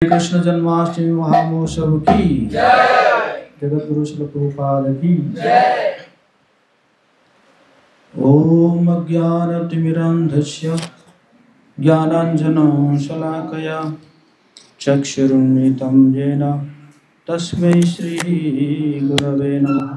कृष्ण जन्माष्टमी महामहोत्सव की जगत गुरु श्री प्रभुपाद की। ओम अज्ञानतिमिरान्धस्य ज्ञानाञ्जनं शलाकया चक्षुरुन्मिलितं येन तस्मै श्रीगुरवे नमः।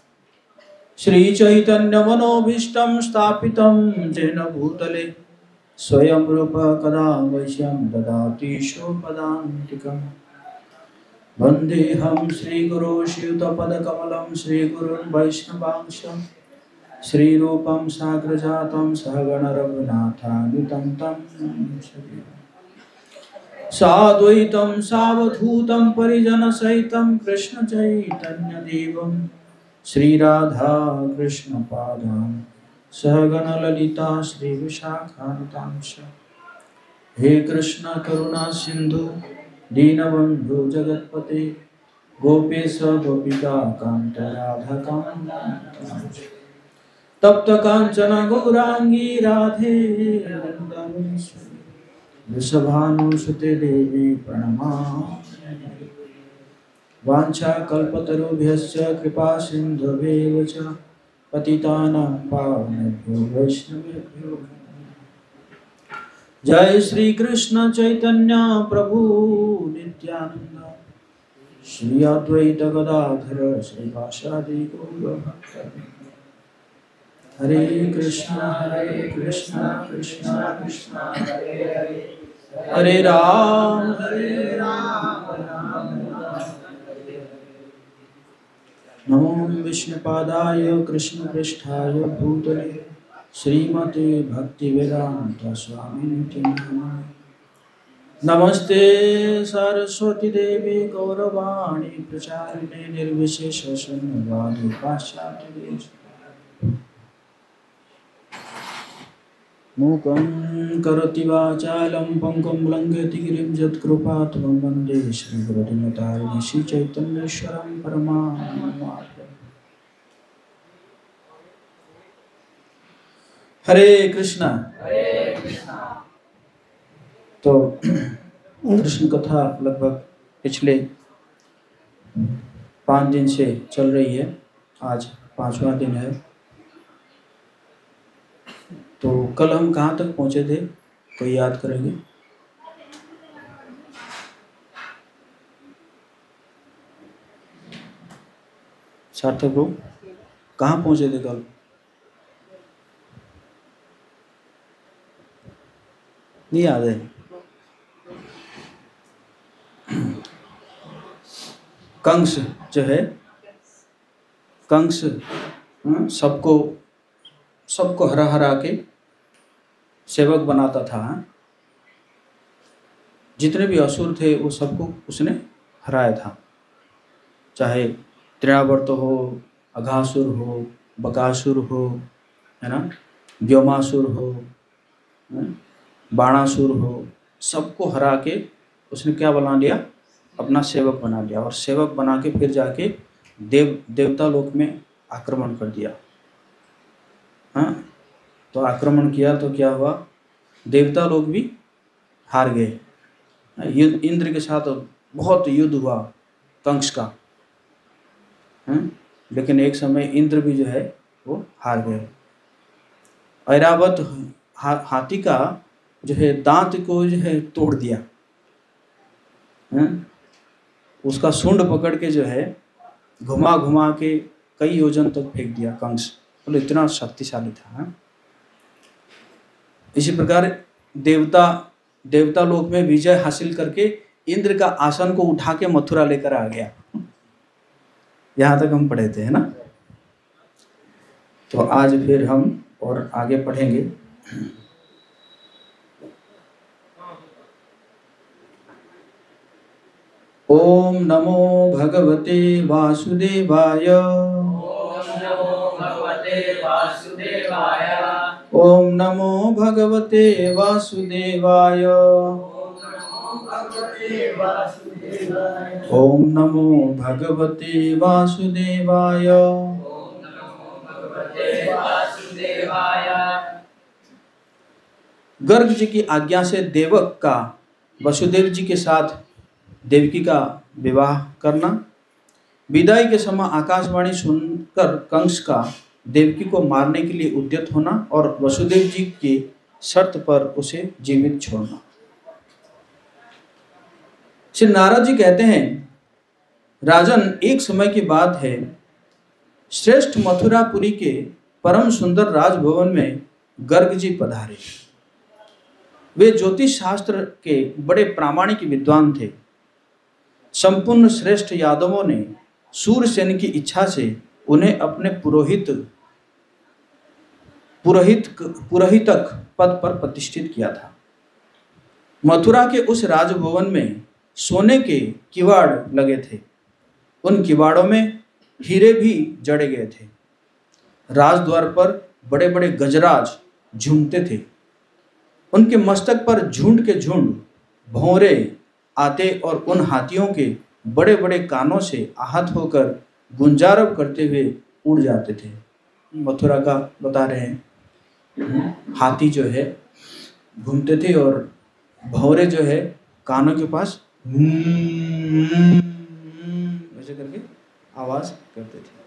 श्रीचैतन्यमनोभीष्टं स्थापितं येन भूतले स्वयं रूप कदा वैश्यं ददाति स्वपदान्तिकम्। वन्देऽहं श्रीगुरो श्रीयुतपदकमलं श्रीगुरुन् वैष्णवांश श्रीरूपं साग्रजातं सहगण रघुनाथान्वितं तं साद्वैतं सावधूतं परिजनसहितं कृष्णचैतन्यदेवं श्रीराधा कृष्णपादान् सहगण ललिता श्रीविशाखान्वितांश। हे कृष्ण करुणा सिंधु दीनबंधु जगतपते गोपेश गोपिका कांत राधा कांत। तप्त कांचन गौरांगी राधे वृंदावनेश्वरी वृषभानुसुते देवी प्रणमामि। वाञ्छाकल्पतरुभ्यश्च कृपा सिन्धुभ्येव च पतितानां पावनेभ्यो वैष्णवेभ्यो। जय श्री कृष्ण चैतन्य प्रभु नित्यानंद श्री अद्वैत गदाधर श्रीवासादि गौरभक्तवृंद। हरे कृष्ण कृष्ण कृष्ण हरे हरे हरे राम राम नमो विष्णुपादाय कृष्णपृष्ठाय भूतले श्रीमते भक्तिवेदांत स्वामिनिति नामिने। नमस्ते सरस्वती देवी गौरवाणी प्रचारिणे निर्विशेष शून्यवादी पाश्चात्य देश। मूकं करोति वाचालं पङ्गुं लङ्घयति गिरिं यत्कृपातमहं वन्दे श्रीगुरुदिनतारिणि श्रीचैतन्येश्वरं परमानन्दमाधवम्। हरे कृष्णा। तो कृष्ण कथा लगभग पिछले 5 दिन से चल रही है। आज 5वां दिन है। तो कल हम कहाँ तक पहुँचे थे, कोई याद करेंगे? सार्थक लोग कहाँ पहुँचे थे कल? नहीं याद है? कंस जो है, कंस सबको हरा हरा के सेवक बनाता था। जितने भी असुर थे वो सबको उसने हराया था, चाहे तृणावर्त हो, अघासुर हो, बकासुर हो, है ना, व्योमासुर हो, बाणासुर हो, सबको हरा के उसने क्या बना लिया? अपना सेवक बना लिया। और सेवक बना के फिर जाके देवता लोक में आक्रमण कर दिया। हाँ, तो आक्रमण किया तो क्या हुआ? देवता लोग भी हार गए। इंद्र के साथ बहुत युद्ध हुआ कंस का। लेकिन एक समय इंद्र भी जो है वो हार गए। ऐरावत हाथी का जो है दांत को जो है तोड़ दिया। उसका सूंड पकड़ के जो है घुमा घुमा के कई योजन तक फेंक दिया कंस। बोले इतना शक्तिशाली था। इसी प्रकार देवता लोक में विजय हासिल करके इंद्र का आसन को उठा के मथुरा लेकर आ गया। यहाँ तक हम पढ़े थे, है ना। तो आज फिर हम और आगे पढ़ेंगे। ओम नमो भगवते वासुदेवाय। ओम नमो भगवते वासुदेवाय। ओम नमो भगवते वासुदेवाय। गर्ग जी की आज्ञा से देवक का वसुदेव जी के साथ देवकी का विवाह करना। विदाई के समय आकाशवाणी सुनकर कंस का देवकी को मारने के लिए उद्यत होना और वसुदेव जी की शर्त पर उसे जीवित छोड़ना। श्री नारद जी कहते हैं, राजन, एक समय की बात है, श्रेष्ठ मथुरापुरी के परम सुंदर राजभवन में गर्ग जी पधारे। वे ज्योतिष शास्त्र के बड़े प्रामाणिक विद्वान थे। संपूर्ण श्रेष्ठ यादवों ने सूरसेन की इच्छा से उन्हें अपने पुरोहितक पद पर प्रतिष्ठित किया था। मथुरा के उस राजभवन में सोने के किवाड़ लगे थे। उन किवाड़ों में हीरे भी जड़े गए थे। राजद्वार पर बड़े बड़े गजराज झूमते थे। उनके मस्तक पर झुंड के झुंड भौरे आते और उन हाथियों के बड़े बड़े कानों से आहत होकर गुंजारव करते हुए उड़ जाते थे। मथुरा का बता रहे हैं, हाथी जो है घूमते थे और भौरे जो है कानों के पास ऐसे करके आवाज करते थे।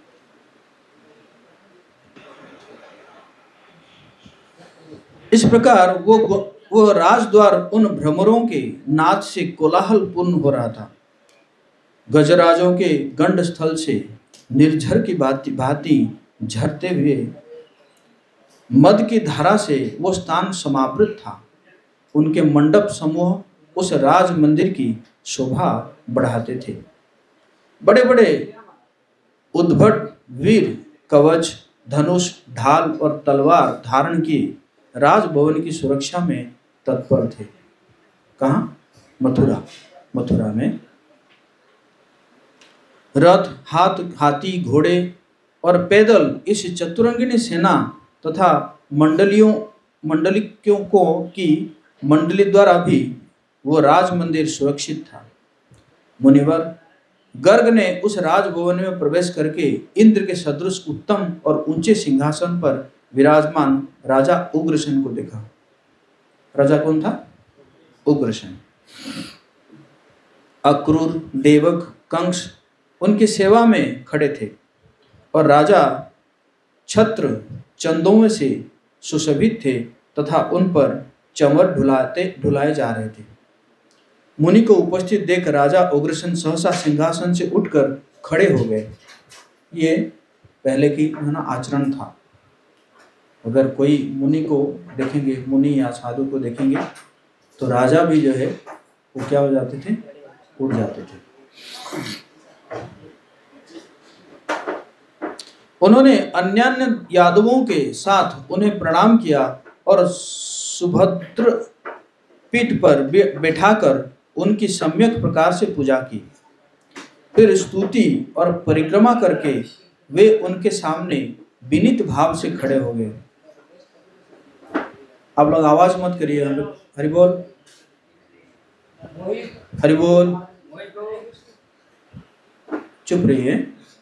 इस प्रकार वो राजद्वार उन भ्रमरों के नाद से कोलाहल पूर्ण हो रहा था। गजराजों के गंड स्थल से निर्झर की भांति झरते हुए मद की धारा से वो स्थान समावृत था। उनके मंडप समूह उस राज मंदिर की शोभा बढ़ाते थे। बड़े बड़े उद्भट वीर कवच, धनुष, ढाल और तलवार धारण किए राजभवन की सुरक्षा में तत्पर थे। कहाँ? मथुरा में रथ, हाथी, घोड़े और पैदल इस चतुरंगिनी सेना तथा मंडलिकों की मंडली द्वारा भी वो राज मंदिर सुरक्षित था। मुनिवर, गर्ग ने उस राजभवन में प्रवेश करके इंद्र के सदृश उत्तम और ऊंचे सिंहासन पर विराजमान राजा उग्रसेन को देखा। राजा कौन था? उग्रसेन। अक्रूर, देवक, कंस उनकी सेवा में खड़े थे और राजा छत्र चंदों से सुशोभित थे तथा उन पर चंवर ढुलाए जा रहे थे। मुनि को उपस्थित देख राजा उग्रसेन सहसा सिंहासन से उठकर खड़े हो गए। ये पहले की आचरण था। अगर कोई मुनि को देखेंगे, मुनि या साधु को देखेंगे, तो राजा भी जो है वो क्या हो जाते थे? उठ जाते थे। उन्होंने अन्यान्य यादवों के साथ उन्हें प्रणाम किया और सुभद्र पीठ पर बैठाकर उनकी सम्यक प्रकार से पूजा की। फिर स्तुति और परिक्रमा करके वे उनके सामने विनीत भाव से खड़े हो गए। आप लोग आवाज मत करिए, हम लोग हरि बोल, हरि बोल, चुप रहिए।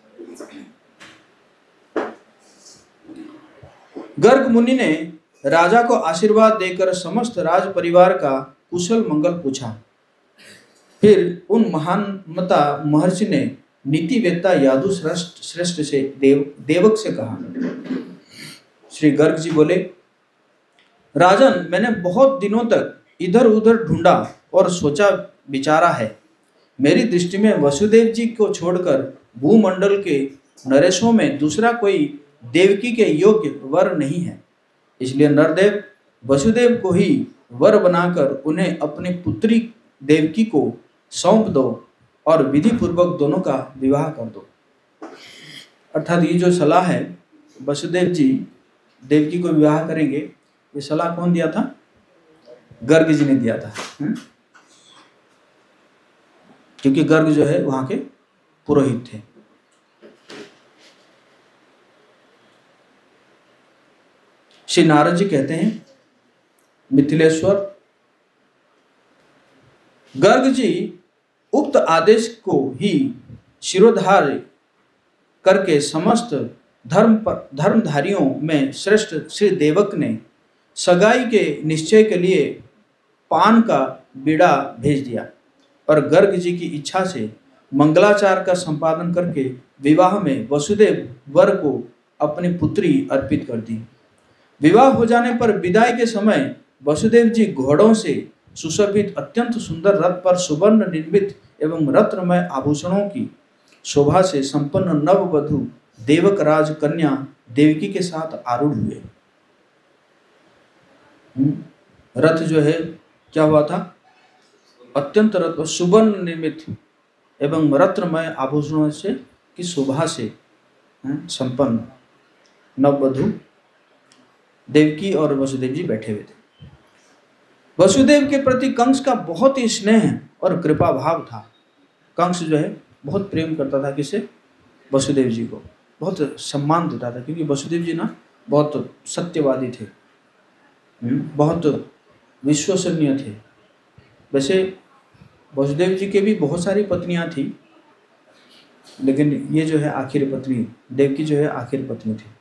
गर्ग मुनि ने राजा को आशीर्वाद देकर समस्त राज परिवार का कुशल मंगल पूछा। फिर उन महानमता महर्षि ने नीतिवेत्ता यादु श्रेष्ठ से देवक से कहा। श्री गर्ग जी बोले, राजन, मैंने बहुत दिनों तक इधर उधर ढूंढा और सोचा विचारा है। मेरी दृष्टि में वसुदेव जी को छोड़कर भूमंडल के नरेशों में दूसरा कोई देवकी के योग्य वर नहीं है। इसलिए नरदेव वसुदेव को ही वर बनाकर उन्हें अपनी पुत्री देवकी को सौंप दो और विधि पूर्वक दोनों का विवाह कर दो। अर्थात ये जो सलाह है, वसुदेव जी देवकी को विवाह करेंगे, ये सलाह कौन दिया था? गर्ग जी ने दिया था। क्योंकि गर्ग जो है वहां के पुरोहित थे। श्री नारद जी कहते हैं, मिथिलेश्वर, गर्ग जी उक्त आदेश को ही शिरोधार्य करके समस्त धर्मधारियों में श्रेष्ठ श्री देवक ने सगाई के निश्चय के लिए पान का बीड़ा भेज दिया। और गर्ग जी की इच्छा से मंगलाचार का संपादन करके विवाह में वसुदेव वर को अपनी पुत्री अर्पित कर दी। विवाह हो जाने पर विदाई के समय वसुदेव जी घोड़ों से सुशोभित अत्यंत सुंदर रथ पर सुवर्ण निर्मित एवं रत्नमय आभूषणों की शोभा से संपन्न नववधु देवक राज कन्या देवकी के साथ आरूढ़ हुए। रथ जो है क्या हुआ था? अत्यंत रत्न सुवर्ण निर्मित एवं रत्नमय आभूषणों से की शोभा से संपन्न नववधु देवकी और वसुदेव जी बैठे हुए थे। वसुदेव के प्रति कंस का बहुत ही स्नेह और कृपा भाव था। कंस जो है बहुत प्रेम करता था किसे? वसुदेव जी को बहुत सम्मान देता था, क्योंकि वसुदेव जी ना बहुत सत्यवादी थे, बहुत विश्वसनीय थे। वैसे वसुदेव जी के भी बहुत सारी पत्नियां थी, लेकिन ये जो है आखिरी पत्नी देवकी जो है आखिरी पत्नी थी।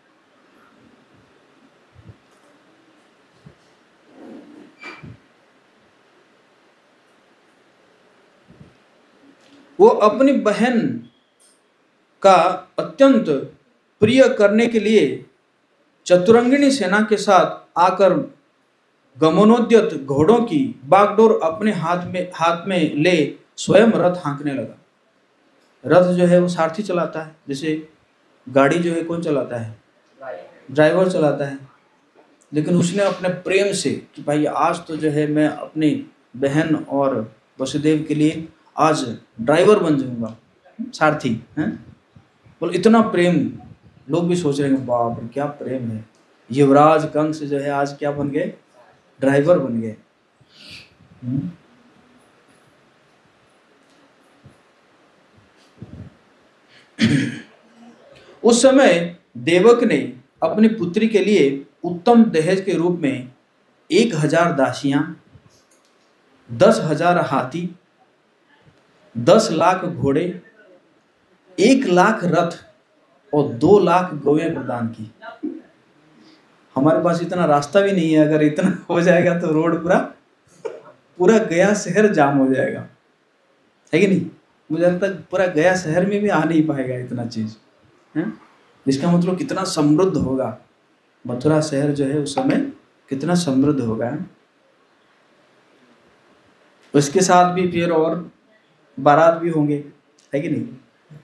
वो अपनी बहन का अत्यंत प्रिय करने के लिए चतुरंगिणी सेना के साथ आकर गमनोद्यत घोड़ों की बागडोर अपने हाथ में ले स्वयं रथ हाँकने लगा। रथ जो है वो सारथी चलाता है, जैसे गाड़ी जो है कौन चलाता है? ड्राइवर चलाता है। लेकिन उसने अपने प्रेम से कि भाई आज तो जो है मैं अपनी बहन और वसुदेव के लिए आज ड्राइवर बन जाऊंगा, सारथी हैं। बोल इतना प्रेम, लोग भी सोच रहे हैं बाप रे क्या प्रेम है। युवराज कंस जो है आज क्या बन गए? ड्राइवर बन गए। उस समय देवक ने अपनी पुत्री के लिए उत्तम दहेज के रूप में 1000 दासियां, 10,000 हाथी, 10 लाख घोड़े, 1 लाख रथ और 2 लाख गौएं प्रदान की। हमारे पास इतना रास्ता भी नहीं है, अगर इतना हो जाएगा तो रोड पूरा गया शहर जाम हो जाएगा, है कि नहीं? मुझे लगता है पूरा गया शहर में भी आ नहीं पाएगा इतना चीज है। इसका मतलब कितना समृद्ध होगा मथुरा शहर जो है उस समय, कितना समृद्ध होगा। उसके साथ भी फिर और बारात भी होंगे, है कि नहीं?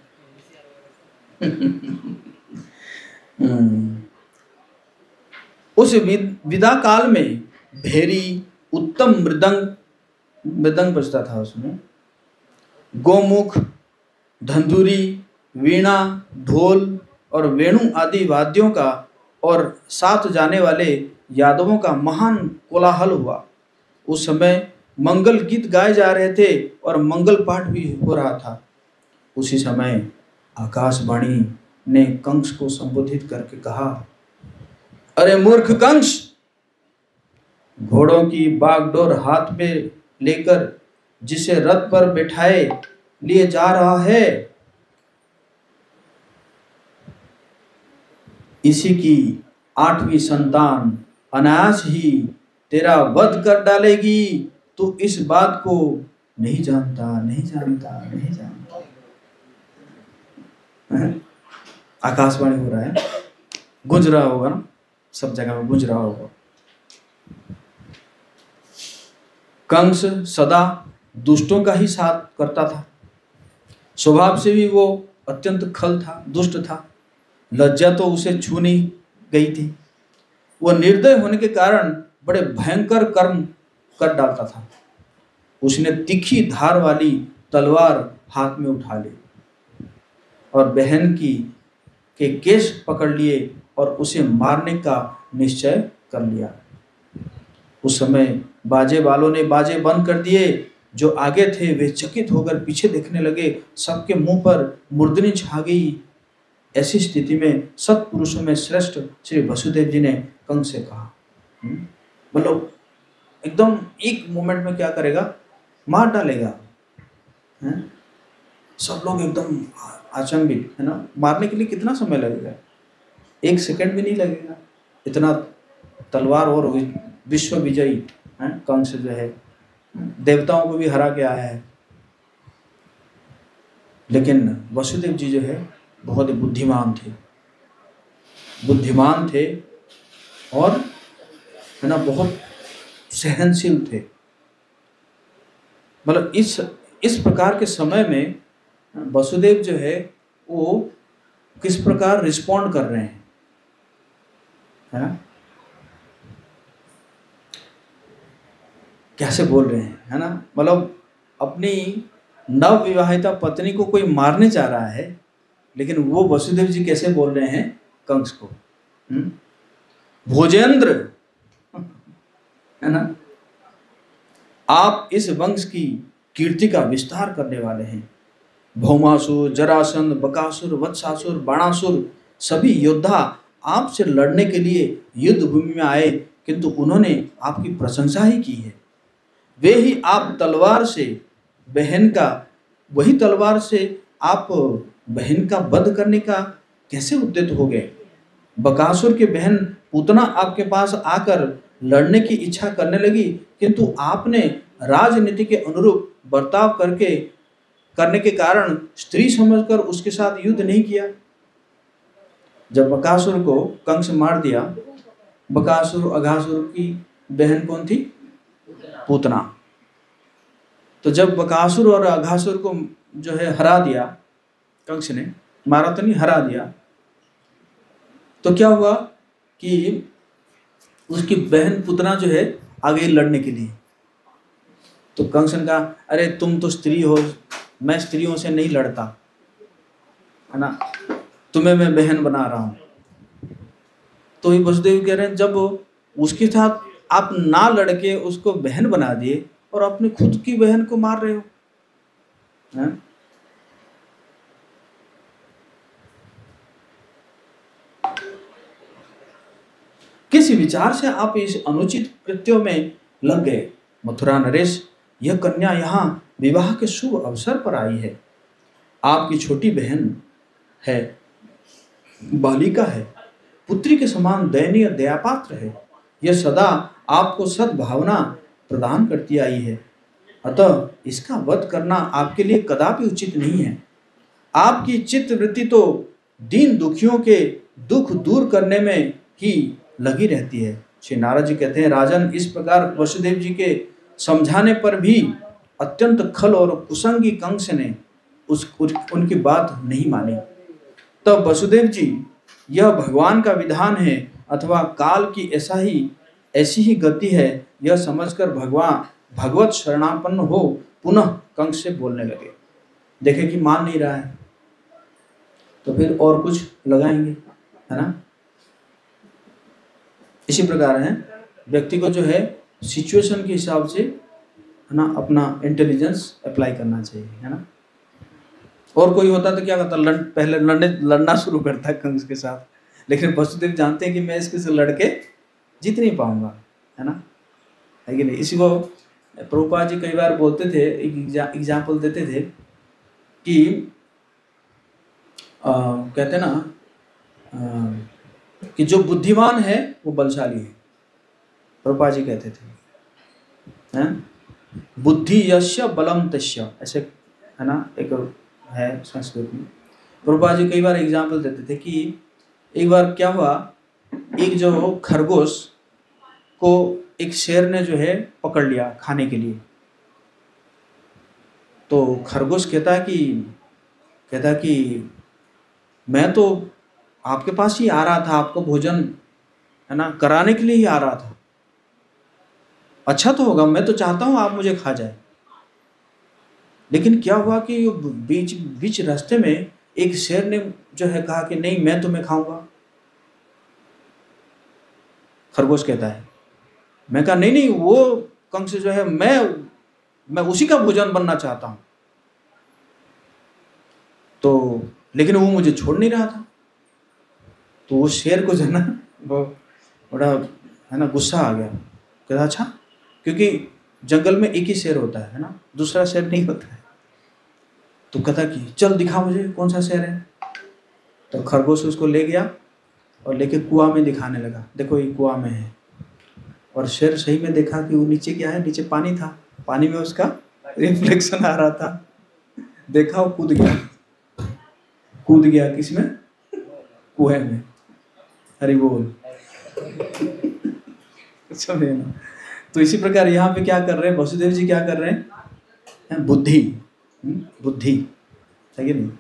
उस विदा काल में भेरी, उत्तम मृदंग बजता था उसमें, गोमुख, धंधुरी, वीणा, ढोल और वेणु आदि वाद्यों का और साथ जाने वाले यादवों का महान कोलाहल हुआ। उस समय मंगल गीत गाए जा रहे थे और मंगल पाठ भी हो रहा था। उसी समय आकाशवाणी ने कंस को संबोधित करके कहा, अरे मूर्ख कंस, घोड़ों की बागडोर हाथ में लेकर जिसे रथ पर बैठाए लिए जा रहा है, इसी की 8वीं संतान अनायास ही तेरा वध कर डालेगी। तू इस बात को नहीं जानता, नहीं जानता, नहीं जानता। आकाशवाणी हो रहा है, गूंज रहा होगा ना, सब जगह में गूंज रहा होगा। कंस सदा दुष्टों का ही साथ करता था। स्वभाव से भी वो अत्यंत खल था, दुष्ट था। लज्जा तो उसे छू नहीं गई थी। वह निर्दय होने के कारण बड़े भयंकर कर्म कर डालता था। उसने तीखी धार वाली तलवार हाथ में उठा ली और बहन के केश पकड़ लिए और उसे मारने का निश्चय कर लिया। उस समय बाजे वालों ने बाजे बंद कर दिए। जो आगे थे वे चकित होकर पीछे देखने लगे। सबके मुंह पर मूर्धनी छा गई। ऐसी स्थिति में सत्पुरुषों में श्रेष्ठ श्री वसुदेव जी ने कंस से कहा, मतलब एकदम एक मोमेंट में क्या करेगा, मार डालेगा। सब लोग एकदम अचंभित है ना। मारने के लिए कितना समय लगेगा? 1 सेकंड भी नहीं लगेगा। इतना तलवार और विश्व विजयी कंस जो है देवताओं को भी हरा के आया है। लेकिन वसुदेव जी जो है बहुत बुद्धिमान थे, बुद्धिमान थे और है ना बहुत सहनशील थे। मतलब इस प्रकार के समय में वसुदेव जो है वो किस प्रकार रिस्पॉन्ड कर रहे हैं, है ना, कैसे बोल रहे हैं, है ना। मतलब अपनी नव विवाहिता पत्नी को कोई मारने जा रहा है, लेकिन वो वसुदेव जी कैसे बोल रहे हैं कंस को, भोजेंद्र, है ना, आप इस वंश की कीर्ति का विस्तार करने वाले हैं। भौमासुर, जरासंध, बकासुर, वत्सासुर, बाणासुर सभी योद्धा आपसे लड़ने के लिए युद्ध भूमि में आए, किंतु उन्होंने आपकी प्रशंसा ही की है। वे ही आप तलवार से बहन का वही तलवार से आप बहन का वध करने का कैसे उद्यत हो गए। बकासुर की बहन पूतना आपके पास आकर लड़ने की इच्छा करने लगी, किंतु आपने राजनीति के अनुरूप बर्ताव करने के कारण स्त्री समझकर उसके साथ युद्ध नहीं किया। जब बकासुर को कंस मार दिया, बकासुर अघासुर की बहन कौन थी, पूतना। तो जब बकासुर और अघासुर को जो है हरा दिया, कंस ने मारा तो नहीं, हरा दिया, तो क्या हुआ कि उसकी बहन पूतना जो है आ गई लड़ने के लिए। तो कंस ने कहा, अरे तुम तो स्त्री हो, मैं स्त्रियों से नहीं लड़ता, है ना, तुम्हें मैं बहन बना रहा हूं। तो ये वसुदेव कह रहे हैं, जब उसके साथ आप ना लड़के उसको बहन बना दिए और अपनी खुद की बहन को मार रहे हो, है? किस विचार से आप इस अनुचित कृत्यों में लग गए। मथुरा नरेश, यह कन्या यहाँ विवाह के शुभ अवसर पर आई है। आपकी छोटी बहन है, बालिका है, पुत्री के समान दयनीय दयापात्र है। यह सदा आपको सद्भावना प्रदान करती आई है, अतः इसका वध करना आपके लिए कदापि उचित नहीं है। आपकी चित्तवृत्ति तो दीन दुखियों के दुख दूर करने में ही लगी रहती है। श्री नारद जी कहते हैं, राजन, इस प्रकार वसुदेव जी के समझाने पर भी अत्यंत खल और कुसंगी कंस ने उनकी बात नहीं मानी। तब वसुदेव जी, यह भगवान का विधान है अथवा काल की ऐसी ही गति है, यह समझकर भगवत शरणापन्न हो पुनः कंस से बोलने लगे। देखे कि मान नहीं रहा है तो फिर और कुछ लगाएंगे, है ना। इसी प्रकार है, व्यक्ति को जो है सिचुएशन के हिसाब से, है ना, अपना इंटेलिजेंस अप्लाई करना चाहिए, है ना। और कोई होता तो क्या करता, पहले लड़ना शुरू करता है कंस के साथ, लेकिन वसुदेव जानते हैं कि मैं इसके से लड़के जीत नहीं पाऊंगा, है ना, है कि नहीं। इसी को प्रभुपाद जी कई बार बोलते थे, एग्जाम्पल देते थे कि कहते ना कि जो बुद्धिमान है वो बलशाली है। प्रभुपाद जी कहते थे, हैं, बुद्धि यस्य बलम तस्य, ऐसे, है ना, एक है संस्कृत में। प्रभुपाद जी कई बार एग्जाम्पल देते थे कि एक बार क्या हुआ, एक जो खरगोश को एक शेर ने जो है पकड़ लिया खाने के लिए। तो खरगोश कहता कि मैं तो आपके पास ही आ रहा था, आपको भोजन, है ना, कराने के लिए ही आ रहा था। अच्छा तो होगा, मैं तो चाहता हूं आप मुझे खा जाए। लेकिन क्या हुआ कि बीच रास्ते में एक शेर ने जो है कहा कि नहीं, मैं तुम्हें खाऊंगा। खरगोश कहता है, मैं कहा नहीं, वो कंस जो है मैं उसी का भोजन बनना चाहता हूं। तो लेकिन वो मुझे छोड़ नहीं रहा था। तो वो शेर को जो है ना, वो बड़ा, है ना, गुस्सा आ गया। कहता अच्छा, क्योंकि जंगल में एक ही शेर होता है ना, दूसरा शेर नहीं होता है। तो कहता कि चल दिखा मुझे कौन सा शेर है। तो खरगोश उसको ले गया और लेके कुआं में दिखाने लगा, देखो ये कुआं में है। और शेर सही में देखा कि वो नीचे क्या है, नीचे पानी था, पानी में उसका रिफ्लेक्शन आ रहा था। देखा, वो कूद गया। कूद गया किसमें? कुएं में। हरि बोल। समझे ना? तो इसी प्रकार यहाँ पे क्या कर रहे हैं वसुदेव जी? क्या कर रहे हैं? बुद्धि, बुद्धि, सही नहीं?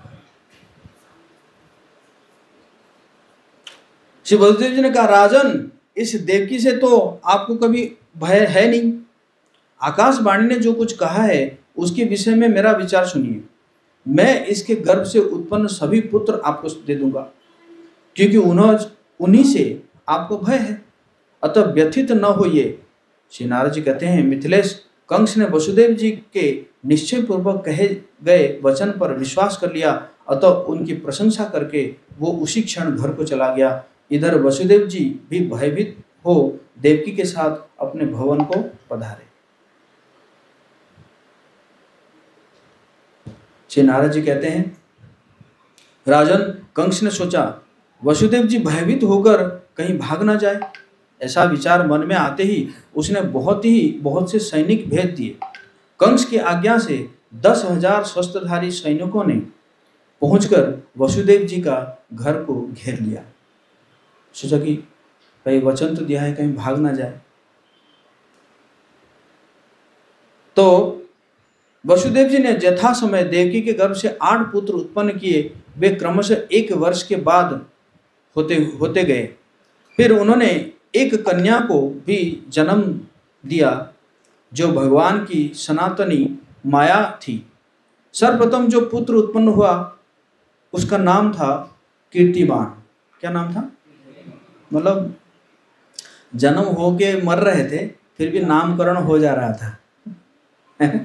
श्री वसुदेव जी ने कहा, राजन, इस देवकी से तो आपको कभी भय है नहीं। आकाशवाणी ने जो कुछ कहा है उसके विषय में मेरा विचार सुनिए। मैं इसके गर्भ से उत्पन्न सभी पुत्र आपको दे दूंगा, क्योंकि उन्हीं से आपको भय है, अतः व्यथित न होइए। श्री नारद जी कहते हैं, मिथिलेश, कंस ने वसुदेव जी के निश्चय पूर्वक कहे गए वचन पर विश्वास कर लिया, अतः उनकी प्रशंसा करके वो उसी क्षण घर को चला गया। इधर वसुदेव जी भी भयभीत हो देवकी के साथ अपने भवन को पधारे। श्री नारद जी कहते हैं, राजन, कंस ने सोचा वसुदेव जी भयभीत होकर कहीं भाग ना जाए। ऐसा विचार मन में आते ही उसने बहुत से सैनिक भेज दिए। कंस की आज्ञा से 10,000 शस्त्रधारी सैनिकों ने पहुंचकर वसुदेव जी का घर को घेर लिया। सोचा कि भाई वचन तो दिया है, कहीं भाग ना जाए। तो वसुदेव जी ने यथा समय देवकी के गर्भ से 8 पुत्र उत्पन्न किए। वे क्रमशः 1 वर्ष के बाद होते गए। फिर उन्होंने एक कन्या को भी जन्म दिया जो भगवान की सनातनी माया थी। सर्वप्रथम जो पुत्र उत्पन्न हुआ उसका नाम था कीर्तिमान। क्या नाम था? मतलब जन्म होके मर रहे थे, फिर भी नामकरण हो जा रहा था।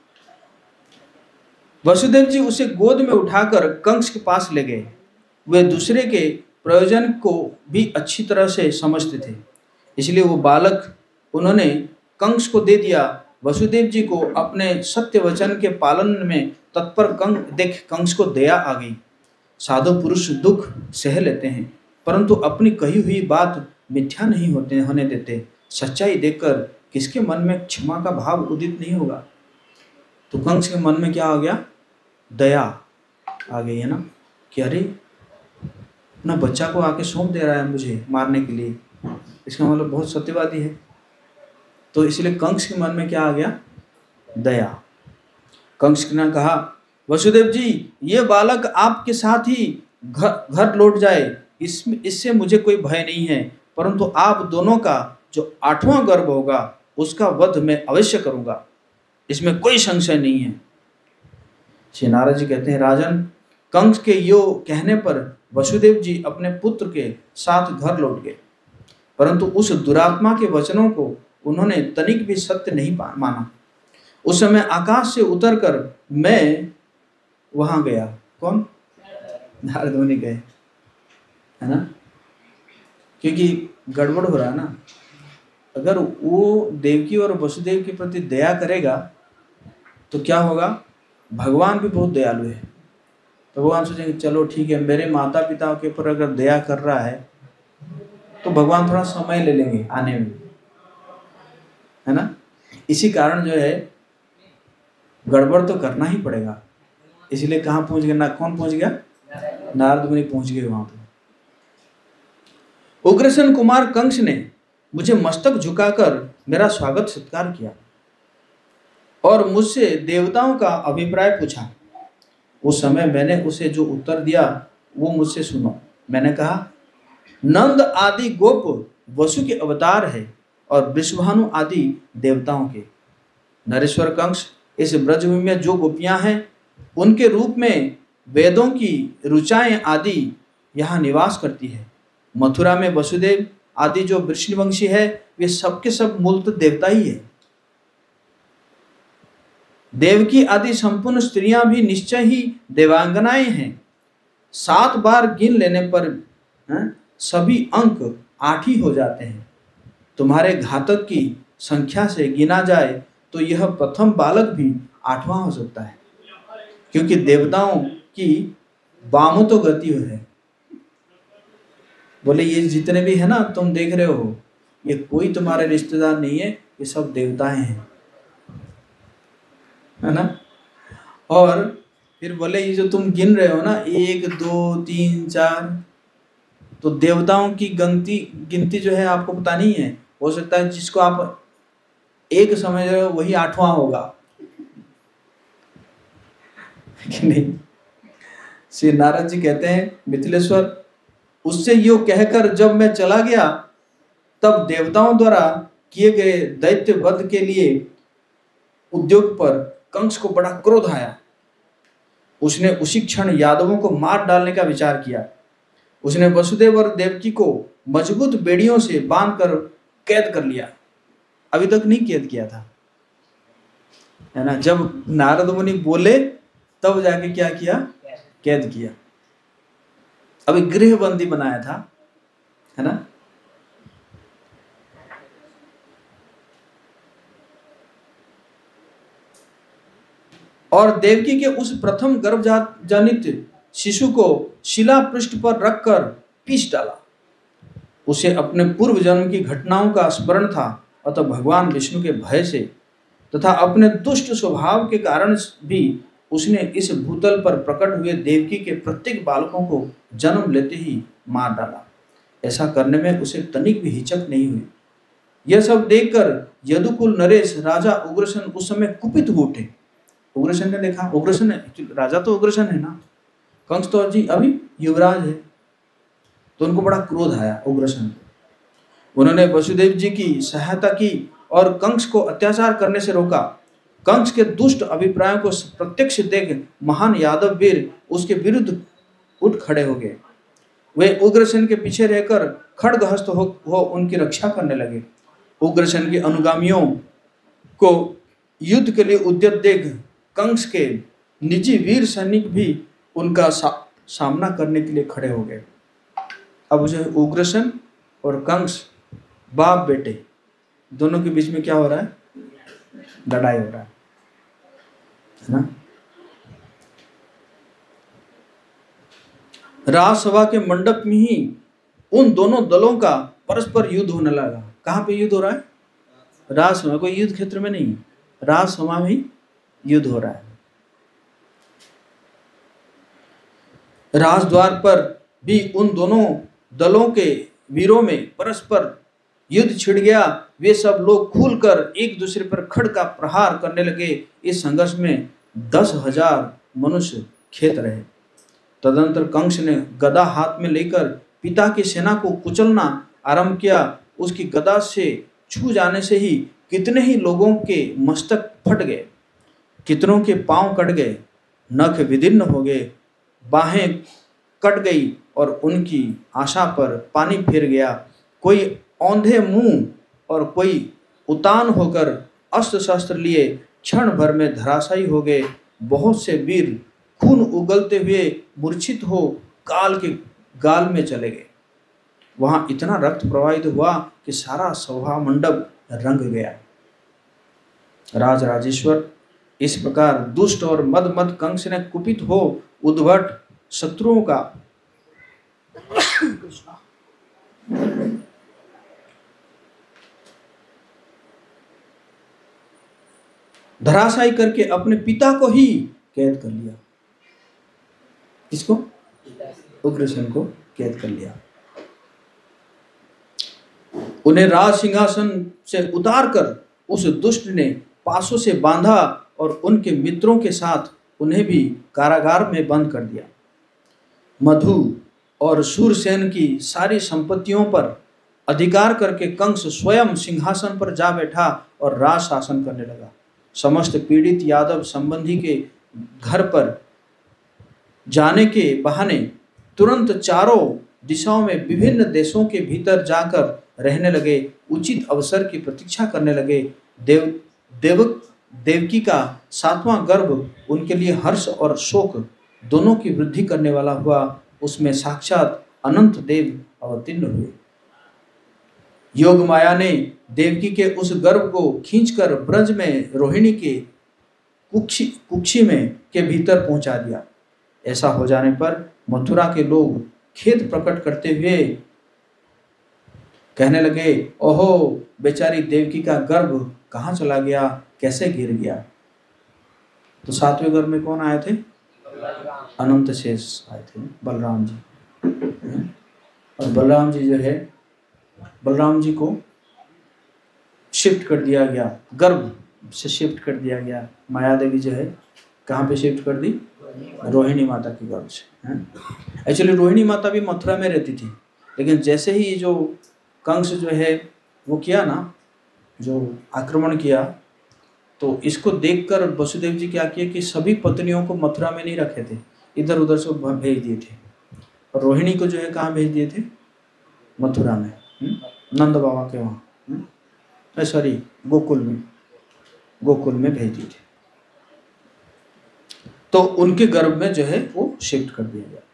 वसुदेव जी उसे गोद में उठाकर कंस के पास ले गए। वे दूसरे के प्रयोजन को भी अच्छी तरह से समझते थे, इसलिए वो बालक उन्होंने कंस को दे दिया। वसुदेव जी को अपने सत्य वचन के पालन में तत्पर देख कंस को दया आ गई। साधु पुरुष दुख सह लेते हैं, परंतु अपनी कही हुई बात मिथ्या नहीं होने देते। सच्चाई देखकर किसके मन में क्षमा का भाव उदित नहीं होगा? तो कंस के मन में क्या आ गया? दया आ गई है ना, कि अरे अपना बच्चा को आके सौंप दे रहा है मुझे मारने के लिए, इसका मतलब बहुत सत्यवादी है। तो इसलिए कंस के मन में क्या आ गया? दया। कंस ने कहा, वसुदेव जी, ये बालक आपके साथ ही घर लौट जाए, इससे मुझे कोई भय नहीं है, परंतु आप दोनों का जो 8वां गर्भ होगा उसका वध मैं अवश्य करूंगा, इसमें कोई संशय नहीं है। श्री नारद जी कहते हैं, राजन, कंस के यो कहने पर वसुदेव जी अपने पुत्र के साथ घर लौट गए, परंतु उस दुरात्मा के वचनों को उन्होंने तनिक भी सत्य नहीं माना। उस समय आकाश से उतरकर मैं वहां गया। कौन? नारद मुनि गए, है ना, क्योंकि गड़बड़ हो रहा है ना। अगर वो देवकी और वसुदेव के प्रति दया करेगा तो क्या होगा? भगवान भी बहुत दयालु है, तो भगवान सोचेंगे चलो ठीक है, मेरे माता पिता के ऊपर अगर दया कर रहा है तो भगवान थोड़ा समय ले लेंगे आने में, है ना। इसी कारण जो है गड़बड़ तो करना ही पड़ेगा। इसलिए कहाँ पहुंच गया ना? कौन पहुंच गया? नारद मुनि पहुंच गए वहां पर। उग्रसेन कुमार कंस ने मुझे मस्तक झुकाकर मेरा स्वागत सत्कार किया और मुझसे देवताओं का अभिप्राय पूछा। उस समय मैंने उसे जो उत्तर दिया वो मुझसे सुनो। मैंने कहा, नंद आदि गोप वसु के अवतार है और वृषभानु आदि देवताओं के। नरेश्वर कंस, इस ब्रजभूमि में जो गोपियां हैं उनके रूप में वेदों की ऋचाएं आदि यहाँ निवास करती है। मथुरा में वसुदेव आदि जो वृषणवंशी है वे सबके सब मूलतः देवता ही है। देवकी आदि संपूर्ण स्त्रियां भी निश्चय ही देवांगनाएं हैं। 7 बार गिन लेने पर सभी अंक 8 ही हो जाते हैं। तुम्हारे घातक की संख्या से गिना जाए तो यह प्रथम बालक भी 8वां हो सकता है, क्योंकि देवताओं की वामतो गति है। बोले ये जितने भी है ना तुम देख रहे हो, ये कोई तुम्हारे रिश्तेदार नहीं है, ये सब देवताएं हैं, है ना। और फिर बोले ये जो तुम गिन रहे हो ना 1 2 3 4, तो देवताओं की गिनती जो है आपको पता नहीं है। हो सकता है जिसको आप एक समझ रहे हो वही 8वां होगा कि नहीं। श्री नारद जी कहते हैं मिथिलेश्वर, उससे यो कहकर जब मैं चला गया तब देवताओं द्वारा किए गए दैत्य वध के लिए उद्योग पर कंस को बड़ा क्रोध आया। उसने उसी क्षण यादवों को मार डालने का विचार किया। उसने वसुदेव और देवकी को मजबूत बेड़ियों से बांधकर कैद कर लिया। अभी तक नहीं कैद किया था, है ना। जब नारद मुनि बोले तब जाके क्या किया, कैद किया। अभी गृहबंदी बनाया था, है ना। और देवकी के उस प्रथम गर्भजात जनित शिशु को शिला पृष्ठ पर रखकर पीस डाला। उसे अपने पूर्व जन्म की घटनाओं का स्मरण था, अतः भगवान विष्णु के भय से तथा अपने दुष्ट स्वभाव के कारण भी उसने इस भूतल पर प्रकट हुए देवकी के प्रत्येक बालकों को जन्म लेते ही मार डाला। ऐसा करने में उसे तनिक भी हिचक नहीं हुई। यह सब देखकर यदुकुल नरेश राजा उग्रसेन उस समय कुपित हो उठे। उग्रसेन ने देखा, उग्रसेन राजा तो उग्रसेन है ना, कंस तो जी अभी युवराज है, तो उनको बड़ा क्रोध आया उग्रसेन को। उन्होंने वसुदेव जी की सहायता की और कंस को अत्याचार करने से रोका। कंस के दुष्ट अभिप्रायों को प्रत्यक्ष देख महान यादव वीर उसके विरुद्ध उठ खड़े हो गए। वे उग्रसेन के पीछे रहकर खड्गहस्त हो उनकी रक्षा करने लगे। उग्रसेन के अनुगामियों को युद्ध के लिए उद्यत देख कंस के निजी वीर सैनिक भी उनका सामना करने के लिए खड़े हो गए। अब जो उग्रसेन और कंस बाप बेटे दोनों के बीच में क्या हो रहा है, लड़ाई हो रहा है ना। राजसभा के मंडप में ही उन दोनों दलों का परस्पर युद्ध होने लगा। कहाँ पे युद्ध हो रहा है, राजसभा, कोई युद्ध क्षेत्र में नहीं, राजसभा में ही युद्ध हो रहा है। राजद्वार पर भी उन दोनों दलों के वीरों में परस्पर युद्ध छिड़ गया। वे सब लोग खुलकर एक दूसरे पर खड्ग का प्रहार करने लगे। इस संघर्ष में 10,000 मनुष्य खेत रहे। तदंतर कंस ने गदा हाथ में लेकर पिता की सेना को कुचलना आरंभ किया। उसकी गदा से छू जाने से ही कितने ही लोगों के मस्तक फट गए, कितनों के पांव कट गए, नख विदीर्ण हो गए, बाहें कट गई और उनकी आशा पर पानी फिर गया। कोई औंधे मुंह और कोई उतान होकर अस्त्र शस्त्र लिए क्षण भर में धराशायी हो गए। बहुत से वीर खून उगलते हुए मूर्छित हो काल के गाल में चले गए। वहां इतना रक्त प्रवाहित हुआ कि सारा सभा मंडप रंग गया। राज राजेश्वर, इस प्रकार दुष्ट और मद कंस ने कुपित हो उद्भट शत्रुओं का धराशायी करके अपने पिता को ही कैद कर लिया। किसको? उग्रसेन को कैद कर लिया। उन्हें राज सिंहासन से उतारकर उस दुष्ट ने पासों से बांधा और उनके मित्रों के साथ उन्हें भी कारागार में बंद कर दिया। मधु और शूरसेन की सारी संपत्तियों पर अधिकार करके कंस स्वयं सिंहासन पर जा बैठा और राज शासन करने लगा। समस्त पीड़ित यादव संबंधी के घर पर जाने के बहाने तुरंत चारों दिशाओं में विभिन्न देशों के भीतर जाकर रहने लगे। उचित अवसर की प्रतीक्षा करने लगे। देवकी का 7वां गर्भ उनके लिए हर्ष और शोक दोनों की वृद्धि करने वाला हुआ। उसमें साक्षात अनंत देव अवतीर्ण हुए। योग माया ने देवकी के उस गर्भ को खींचकर ब्रज में रोहिणी के कुक्षी में के भीतर पहुंचा दिया। ऐसा हो जाने पर मथुरा के लोग खेद प्रकट करते हुए कहने लगे, ओहो बेचारी देवकी का गर्भ कहाँ चला गया, कैसे गिर गया। तो 7वें गर्भ में कौन आए थे? अनंत शेष आए थे बलराम जी। और बलराम जी जो है, बलराम जी को शिफ्ट कर दिया गया, गर्भ से शिफ्ट कर दिया गया। माया देवी जो है कहाँ पे शिफ्ट कर दी? रोहिणी माता के गर्भ से। एक्चुअली रोहिणी माता भी मथुरा में रहती थी, लेकिन जैसे ही जो कंस जो है वो किया ना, जो आक्रमण किया, तो इसको देखकर वसुदेव जी क्या किए कि सभी पत्नियों को मथुरा में नहीं रखे थे, इधर उधर से भेज दिए थे। और रोहिणी को जो है कहाँ भेज दिए थे? मथुरा में, नंद बाबा के वहाँ, सॉरी गोकुल में, गोकुल में भेज दिए थे। तो उनके गर्भ में जो है वो शिफ्ट कर दिया गया।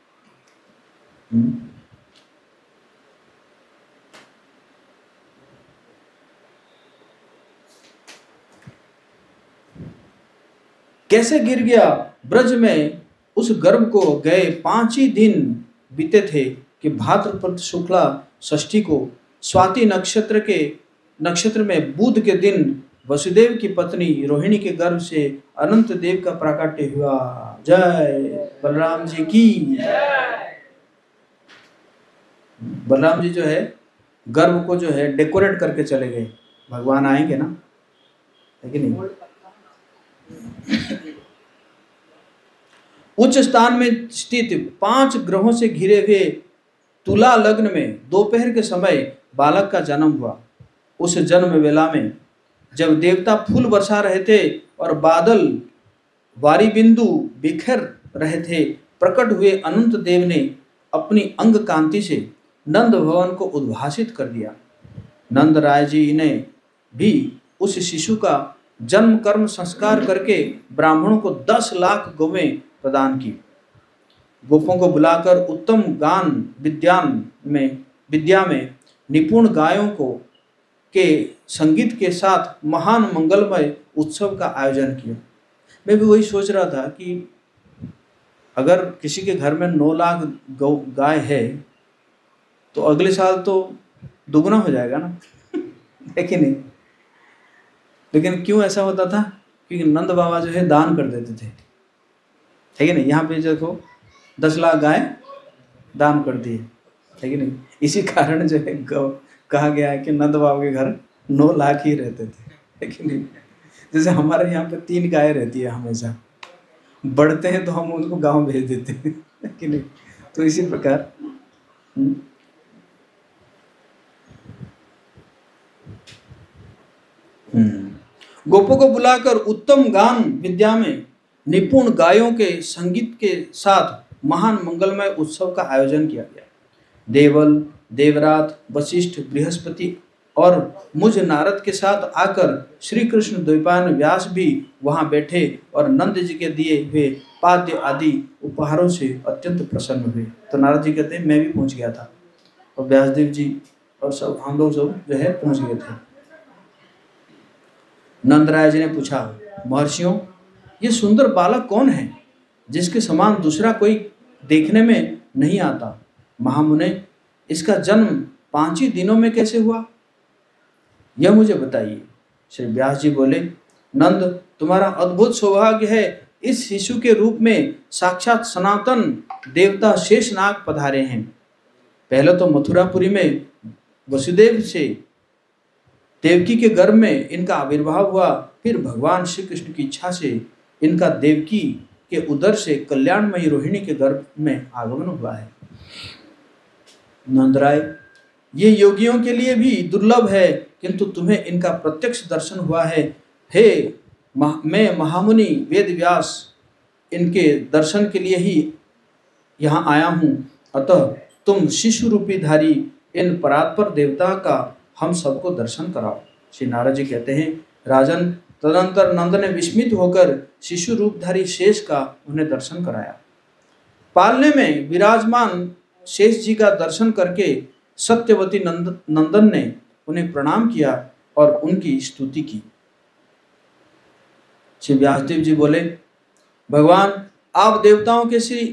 कैसे गिर गया ब्रज में उस गर्भ को, गए 5 ही दिन बीते थे कि भाद्रपद शुक्ला षष्ठी को स्वाति नक्षत्र में बुध के दिन वसुदेव की पत्नी रोहिणी के गर्भ से अनंत देव का प्राकट्य हुआ। जय बलराम जी की। बलराम जी जो है गर्भ को जो है डेकोरेट करके चले गए। भगवान आएंगे ना, है कि नहीं? उच्च स्थान में स्थित 5 ग्रहों से घिरे हुए तुला लग्न में दोपहर के समय बालक का जन्म हुआ। उस जन्म वेला में जब देवता फूल बरसा रहे थे और बादल वारी बिंदु बिखर रहे थे, प्रकट हुए अनंत देव ने अपनी अंग कांति से नंद भवन को उद्भासित कर दिया। नंद राय जी ने भी उस शिशु का जन्म कर्म संस्कार करके ब्राह्मणों को 10 लाख गौवें प्रदान की। गोपों को बुलाकर उत्तम गान विद्या में निपुण गायों के संगीत के साथ महान मंगलमय उत्सव का आयोजन किया। मैं भी वही सोच रहा था कि अगर किसी के घर में 9 लाख गाय है तो अगले साल तो दुगना हो जाएगा ना, है कि नहीं? लेकिन क्यों ऐसा होता था? क्योंकि नंद बाबा जो है दान कर देते थे, है कि नहीं? यहाँ पे देखो 10 लाख गाय दान कर दिए, है कि नहीं? इसी कारण जो है कहा गया है कि नंद बाबा के घर 9 लाख ही रहते थे, है कि नहीं? जैसे हमारे यहाँ पे 3 गाय रहती है, हमेशा बढ़ते हैं तो हम उनको गांव भेज देते हैं, है कि नहीं? तो इसी प्रकार गोपों को बुलाकर उत्तम गान विद्या में निपुण गायों के संगीत के साथ महान मंगलमय उत्सव का आयोजन किया गया। देवल, देवरात, वशिष्ठ, बृहस्पति और मुझ नारद के साथ आकर श्री कृष्ण द्वैपायन व्यास भी वहां बैठे और नंद जी के दिए हुए पाद्य आदि उपहारों से अत्यंत प्रसन्न हुए। तो नारद जी कहते हैं मैं भी पहुंच गया था और व्यासदेव जी और सब हम लोग सब जो है पहुंच गए थे। नंदराय जी ने पूछा, महर्षियों, ये सुंदर बालक कौन है जिसके समान दूसरा कोई देखने में नहीं आता? महामुने, इसका जन्म 5 ही दिनों में कैसे हुआ, यह मुझे बताइए। श्री व्यास जी बोले, नंद, तुम्हारा अद्भुत सौभाग्य है। इस शिशु के रूप में साक्षात सनातन देवता शेषनाग पधारे हैं। पहले तो मथुरापुरी में वसुदेव से देवकी के गर्भ में इनका आविर्भाव हुआ, फिर भगवान श्री कृष्ण की इच्छा से इनका देवकी के उदर से कल्याणमयी रोहिणी के गर्भ में आगमन हुआ है। नंदराय, ये योगियों के लिए भी दुर्लभ है, किंतु तुम्हें इनका प्रत्यक्ष दर्शन हुआ है। हे मैं महामुनि वेद व्यास इनके दर्शन के लिए ही यहाँ आया हूँ, अतः तुम शिशु रूपी धारी इन परात्पर देवता का हम सबको दर्शन कराओ। श्री नारद जी कहते हैं, राजन, तदनंतर नंद ने विस्मित होकर शिशु रूपधारी शेष का उन्हें दर्शन कराया। पालने में विराजमान शेष जी का दर्शन करके सत्यवती नंदन ने उन्हें प्रणाम किया और उनकी स्तुति की। श्री व्यासदेव जी बोले, भगवान, आप देवताओं के श्री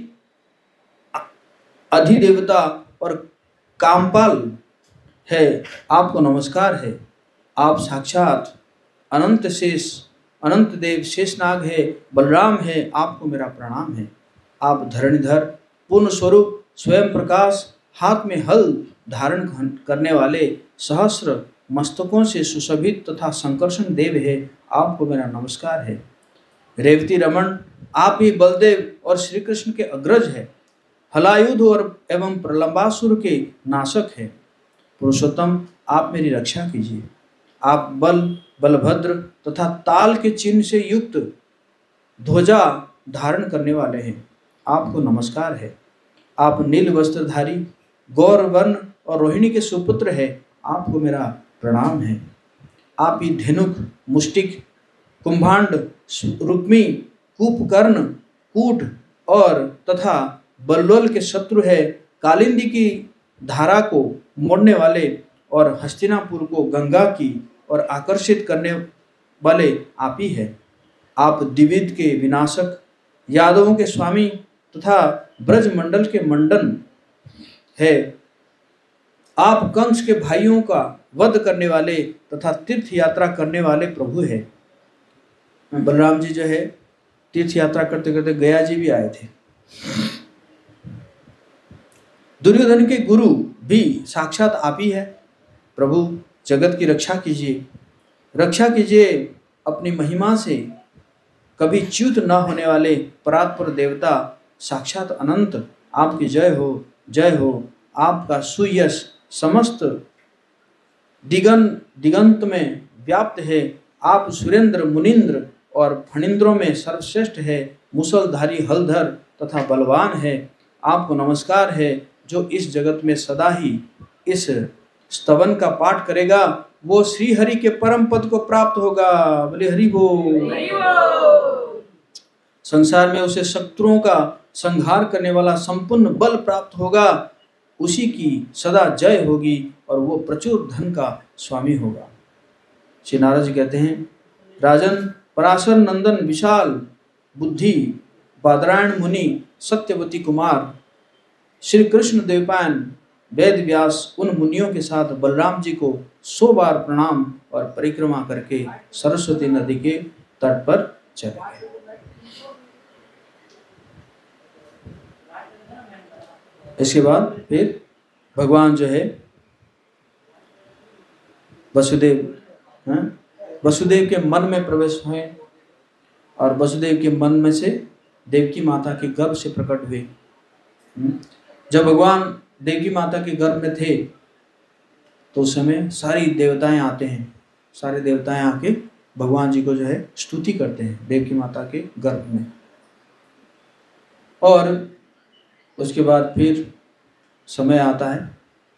अधिदेवता और कामपाल है, आपको नमस्कार है। आप साक्षात अनंत देव शेषनाग है, बलराम है, आपको मेरा प्रणाम है। आप धरणीधर, पूर्ण स्वरूप, स्वयं प्रकाश, हाथ में हल धारण करने वाले, सहस्र मस्तकों से सुशोभित तथा संकर्षण देव है, आपको मेरा नमस्कार है। रेवती रमन, आप ही बलदेव और श्री कृष्ण के अग्रज है, हलायुध और एवं प्रलंबासुर के नाशक है। पुरुषोत्तम, आप मेरी रक्षा कीजिए। आप बलभद्र तथा ताल के चिन्ह से युक्त ध्वजा धारण करने वाले हैं, आपको नमस्कार है। आप नील वस्त्रधारी, गौरवर्ण और रोहिणी के सुपुत्र है, आपको मेरा प्रणाम है। आप ही धेनुक, मुष्टिक, कुंभांड, रुक्मी, कूपकर्ण, कूट और तथा बल्लोल के शत्रु है, कालिंदी की धारा को मोड़ने वाले और हस्तिनापुर को गंगा की और आकर्षित करने वाले आप ही है। आप द्विविध के विनाशक, यादवों के स्वामी तथा ब्रजमंडल के मंडन है। आप कंस के भाइयों का वध करने वाले तथा तीर्थ यात्रा करने वाले प्रभु है। बलराम जी जो है तीर्थ यात्रा करते करते गया जी भी आए थे। दुर्योधन के गुरु भी साक्षात आप ही है। प्रभु, जगत की रक्षा कीजिए, रक्षा कीजिए अपनी महिमा से। कभी च्युत न होने वाले परात्पर देवता साक्षात अनंत, आपकी जय हो, जय हो। आपका सुयश समस्त दिगंत में व्याप्त है। आप सुरेंद्र, मुनिंद्र और फणिंद्रों में सर्वश्रेष्ठ है। मुसलधारी, हलधर तथा बलवान है, आपको नमस्कार है। जो इस जगत में सदा ही इस स्तवन का पाठ करेगा, वो श्री हरि के परम पद को प्राप्त होगा। बोले हरि बोल। संसार में उसे शत्रुओं का संहार करने वाला संपूर्ण बल प्राप्त होगा, उसी की सदा जय होगी और वो प्रचुर धन का स्वामी होगा। श्री नारद जी कहते हैं, राजन, पराशर नंदन, विशाल बुद्धि, बादरायण मुनि, सत्यवती कुमार, श्री कृष्ण देवपायन, वेद व्यास उन मुनियों के साथ बलराम जी को 100 बार प्रणाम और परिक्रमा करके सरस्वती नदी के तट पर चले गए। इसके बाद फिर भगवान जो है वसुदेव के मन में प्रवेश हुए और वसुदेव के मन में से देवकी माता के गर्भ से प्रकट हुए। जब भगवान देवकी माता के गर्भ में थे तो उस समय सारी देवताएं आते हैं, सारे देवताएं आके भगवान जी को जो है स्तुति करते हैं देवकी माता के गर्भ में। और उसके बाद फिर समय आता है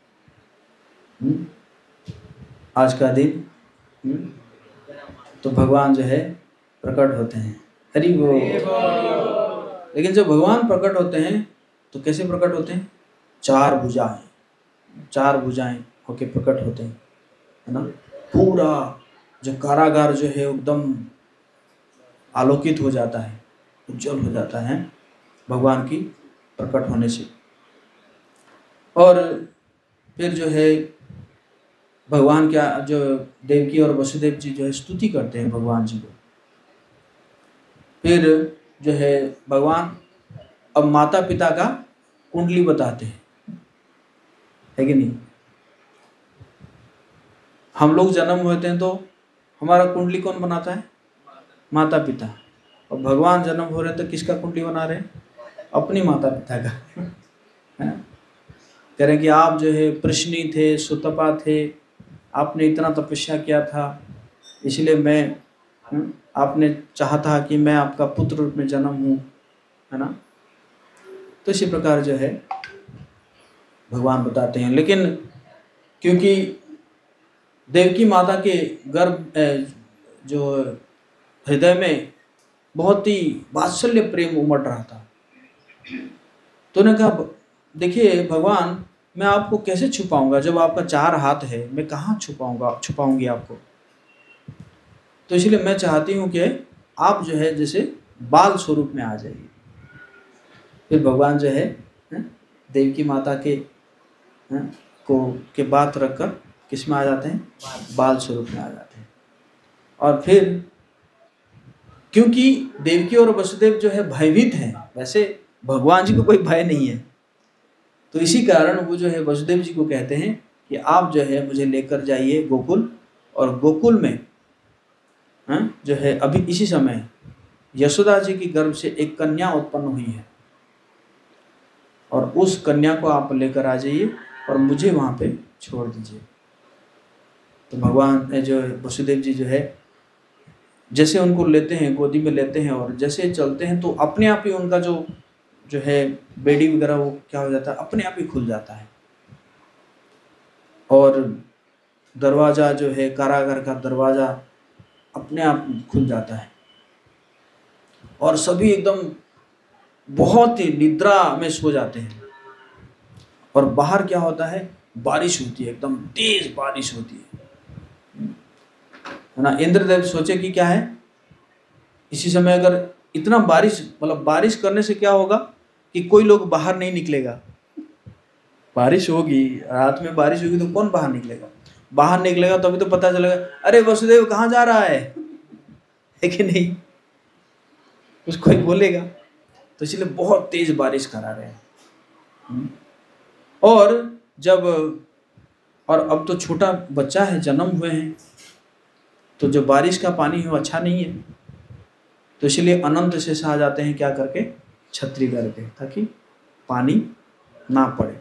आज का दिन, तो भगवान जो है प्रकट होते हैं। हरि बोल। लेकिन जब भगवान प्रकट होते हैं तो कैसे प्रकट होते हैं? 4 भुजाएं होके प्रकट होते हैं, है ना। पूरा जो कारागार जो है एकदम आलोकित हो जाता है, उज्जवल हो जाता है भगवान की प्रकट होने से। और फिर जो है भगवान क्या, जो देवकी और वसुदेव जी जो है स्तुति करते हैं भगवान जी को। फिर जो है भगवान अब माता पिता का कुंडली बताते हैं, है कि नहीं। हम लोग जन्म होते हैं तो हमारा कुंडली कौन बनाता है? माता पिता। और भगवान जन्म हो रहे तो किसका कुंडली बना रहे हैं? अपनी माता पिता का। कह रहे कि आप जो है प्रश्नी थे, सुतपा थे, आपने इतना तपस्या किया था, इसलिए मैं आपने चाहा था कि मैं आपका पुत्र रूप में जन्म हूँ, है ना। तो इसी प्रकार जो है भगवान बताते हैं। लेकिन क्योंकि देवकी माता के गर्भ जो हृदय में बहुत ही वात्सल्य प्रेम उमड़ रहा था, तो उन्होंने कहा देखिए भगवान, मैं आपको कैसे छुपाऊंगा जब आपका 4 हाथ है, मैं कहाँ छुपाऊंगी आपको। तो इसलिए मैं चाहती हूँ कि आप जो है जैसे बाल स्वरूप में आ जाइए। फिर भगवान जो है देवकी माता के बात रखकर किस में आ जाते हैं? बाल स्वरूप में आ जाते हैं। और फिर क्योंकि देवकी और वसुदेव जो है भयभीत हैं, वैसे भगवान जी को कोई भय नहीं है। तो इसी कारण वो जो है वसुदेव जी को कहते हैं कि आप जो है मुझे लेकर जाइए गोकुल, और गोकुल में जो है अभी इसी समय यशोदा जी की गर्भ से एक कन्या उत्पन्न हुई है, और उस कन्या को आप लेकर आ जाइए और मुझे वहाँ पे छोड़ दीजिए। तो भगवान जो वसुदेव जी जो है जैसे उनको लेते हैं, गोदी में लेते हैं, और जैसे चलते हैं तो अपने आप ही उनका जो है बेड़ी वगैरह वो क्या हो जाता है, अपने आप ही खुल जाता है। और दरवाज़ा जो है, कारागार का दरवाज़ा अपने आप खुल जाता है, और सभी एकदम बहुत ही निद्रा में सो जाते हैं। और बाहर क्या होता है, बारिश होती है, एकदम तेज बारिश होती है ना। इंद्रदेव सोचे कि क्या है, इसी समय अगर इतना बारिश, मतलब बारिश करने से क्या होगा कि कोई लोग बाहर नहीं निकलेगा। बारिश होगी, रात में बारिश होगी तो कौन बाहर निकलेगा? बाहर निकलेगा तो अभी तो पता चलेगा, अरे वसुदेव कहाँ जा रहा है कि नहीं, कुछ कोई बोलेगा। तो इसलिए बहुत तेज बारिश करा रहे हैं। और अब तो छोटा बच्चा है, जन्म हुए हैं, तो जो बारिश का पानी है वो अच्छा नहीं है, तो इसलिए अनंत शेष आ जाते हैं क्या करके, छतरी करके, ताकि पानी ना पड़े।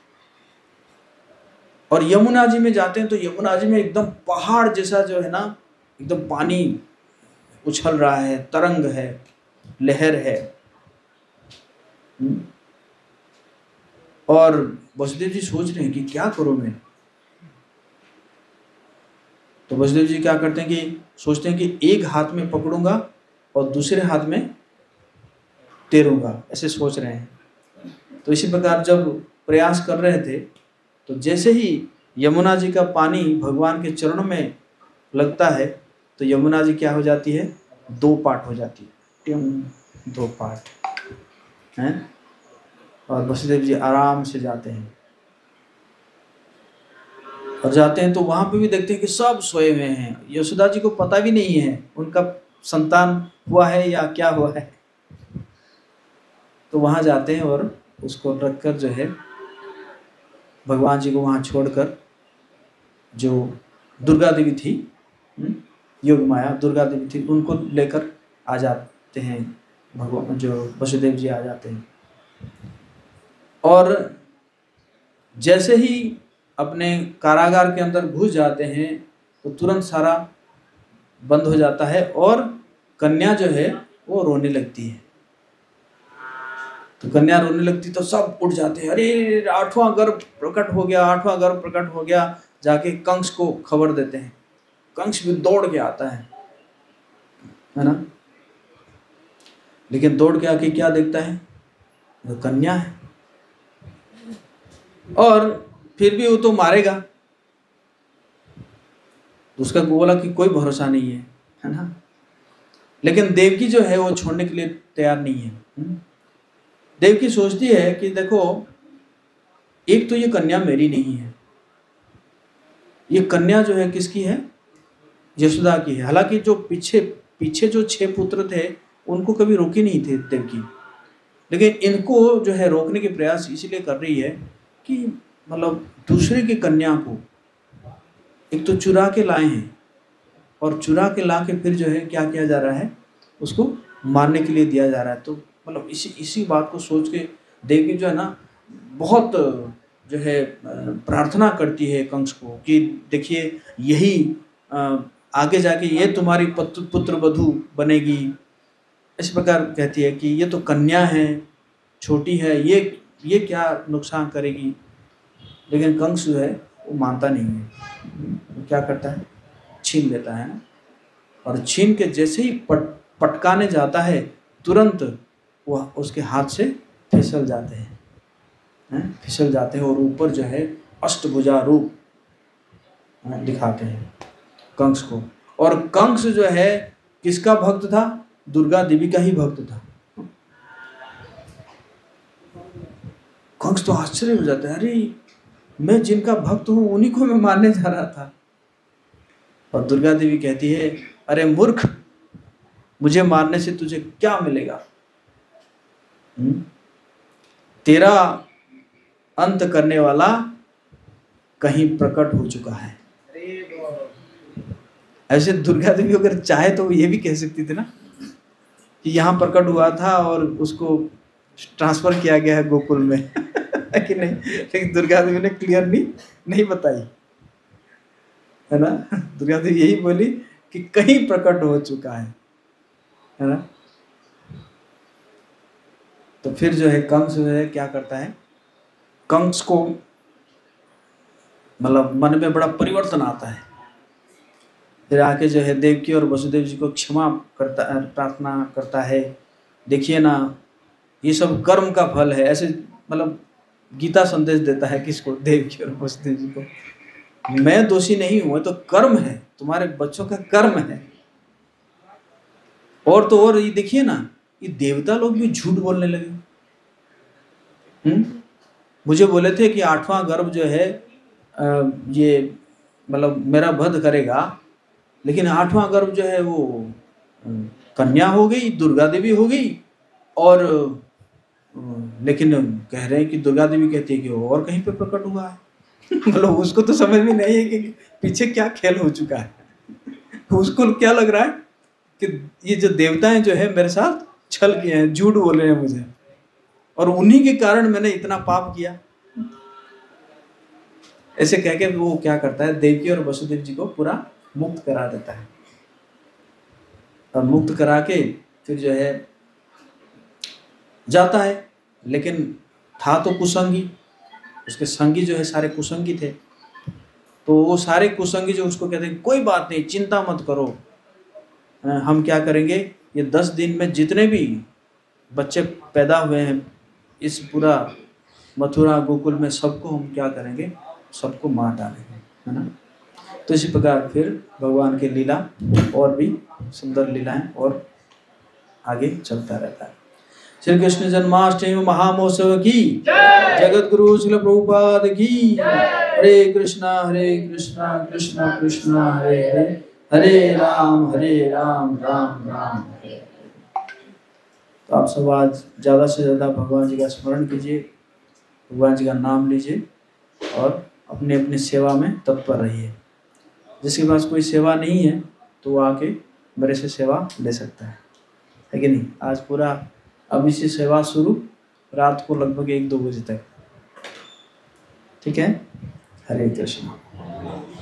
और यमुना जी में जाते हैं तो यमुना जी में एकदम पहाड़ जैसा जो है ना, एकदम पानी उछल रहा है, तरंग है, लहर है। और वसुदेव जी सोच रहे हैं कि क्या करूं मैं। तो वसुदेव जी क्या करते हैं कि सोचते हैं कि एक हाथ में पकड़ूंगा और दूसरे हाथ में तैरूंगा, ऐसे सोच रहे हैं। तो इसी प्रकार जब प्रयास कर रहे थे तो जैसे ही यमुना जी का पानी भगवान के चरणों में लगता है तो यमुना जी क्या हो जाती है, दो पार्ट हो जाती है, दो पार्ट हैं। और वसुदेव जी आराम से जाते हैं, और जाते हैं तो वहाँ पे भी देखते हैं कि सब सोए हुए हैं। यशोदा जी को पता भी नहीं है उनका संतान हुआ है या क्या हुआ है। तो वहाँ जाते हैं और उसको रखकर जो है भगवान जी को वहाँ छोड़कर, जो दुर्गा देवी थी, योग माया दुर्गा देवी थी, उनको लेकर आ जाते हैं भगवान, जो वसुदेव जी आ जाते हैं। और जैसे ही अपने कारागार के अंदर घुस जाते हैं तो तुरंत सारा बंद हो जाता है, और कन्या जो है वो रोने लगती है। तो कन्या रोने लगती तो सब उठ जाते हैं, अरे आठवां गर्भ प्रकट हो गया, आठवां गर्भ प्रकट हो गया। जाके कंस को खबर देते हैं, कंस भी दौड़ के आता है ना। लेकिन दौड़ के आके क्या देखता है, वो कन्या है, और फिर भी वो तो मारेगा। उसका बोला कि कोई भरोसा नहीं है ना। लेकिन देवकी जो है वो छोड़ने के लिए तैयार नहीं है। देवकी सोचती है कि देखो, एक तो ये कन्या मेरी नहीं है, ये कन्या जो है किसकी है, यशोदा की है। हालांकि जो पीछे जो 6 पुत्र थे उनको कभी रोके नहीं थे देवकी, लेकिन इनको जो है रोकने के प्रयास इसलिए कर रही है कि मतलब दूसरे की कन्या को एक तो चुरा के लाए हैं, और चुरा के ला के फिर जो है क्या किया जा रहा है, उसको मारने के लिए दिया जा रहा है। तो मतलब इसी बात को सोच के देवकी जो है ना बहुत जो है प्रार्थना करती है कंस को कि देखिए यही आगे जाके ये तुम्हारी पुत्र वधू बनेगी। इस प्रकार कहती है कि ये तो कन्या है, छोटी है, ये क्या नुकसान करेगी। लेकिन कंस जो है वो मानता नहीं है, वो क्या करता है, छीन लेता है ना। और छीन के जैसे ही पटकाने जाता है तुरंत वह उसके हाथ से फिसल जाते हैं, फिसल जाते हैं, और ऊपर जो है अष्टभुजा रूप दिखाते हैं कंस को। और कंस जो है किसका भक्त था, दुर्गा देवी का ही भक्त था। कंस तो आश्चर्य हो जाता है, अरे मैं जिनका भक्त हूं उन्हीं को मैं मारने जा रहा था। और दुर्गा देवी कहती है, अरे मूर्ख, मुझे मारने से तुझे क्या मिलेगा। तेरा अंत करने वाला कहीं प्रकट हो चुका है। ऐसे दुर्गा देवी अगर चाहे तो ये भी कह सकती थी ना कि यहाँ प्रकट हुआ था और उसको ट्रांसफर किया गया है गोकुल में कि नहीं, लेकिन दुर्गा देवी ने क्लियर नहीं बताई, है ना। दुर्गा देवी यही बोली कि कहीं प्रकट हो चुका है ना। तो फिर जो है कंस जो है क्या करता है, कंस को मतलब मन में बड़ा परिवर्तन आता है। फिर आके जो है देवकी और वसुदेव जी को क्षमा करता, प्रार्थना करता है। देखिए ना, ये सब कर्म का फल है, ऐसे मतलब गीता संदेश देता है किसको, देवकी और वसुदेव जी को। मैं दोषी नहीं हूं, तो कर्म है, तुम्हारे बच्चों का कर्म है। और तो और ये देखिए ना, ये देवता लोग भी झूठ बोलने लगे। मुझे बोले थे कि 8वां गर्भ जो है ये मतलब मेरा वध करेगा, लेकिन 8वां गर्भ जो है वो कन्या हो गई, दुर्गा देवी हो गई। और लेकिन कह रहे हैं कि दुर्गा देवी कहती है कि वो और कहीं पे प्रकट हुआ है। मतलब उसको तो समझ में नहीं है कि पीछे क्या खेल हो चुका है। उसको क्या लग रहा है कि ये जो देवताएं जो है मेरे साथ छल किए हैं, झूठ बोल रहे हैं मुझे, और उन्हीं के कारण मैंने इतना पाप किया। ऐसे कह के वो क्या करता है, देवकी और वसुदेव जी को पूरा मुक्त करा देता है। और मुक्त करा के फिर जो है जाता है, लेकिन था तो कुसंगी, उसके संगी जो है सारे कुसंगी थे। तो वो सारे कुसंगी जो उसको कहते हैं कोई बात नहीं, चिंता मत करो, हम क्या करेंगे, ये 10 दिन में जितने भी बच्चे पैदा हुए हैं इस पूरा मथुरा गोकुल में, सबको हम क्या करेंगे, सबको मार डालेंगे, है ना। तो इसी प्रकार फिर भगवान की लीला और भी सुंदर लीलाएं और आगे चलता रहता है। श्री कृष्ण जन्माष्टमी महामहोत्सव की जगत गुरु श्रील प्रभुपाद की। हरे कृष्णा कृष्णा कृष्णा हरे हरे, हरे राम राम राम हरे। तो आप सब आज ज़्यादा से ज़्यादा भगवान जी का स्मरण कीजिए, भगवान जी का नाम लीजिए और अपने अपनी सेवा में तत्पर रहिए। जिसके पास कोई सेवा नहीं है तो वो आके मेरे से सेवा ले सकता है कि नहीं। आज पूरा अभी से सेवा शुरू, रात को लगभग 1-2 बजे तक, ठीक है। हरे कृष्ण।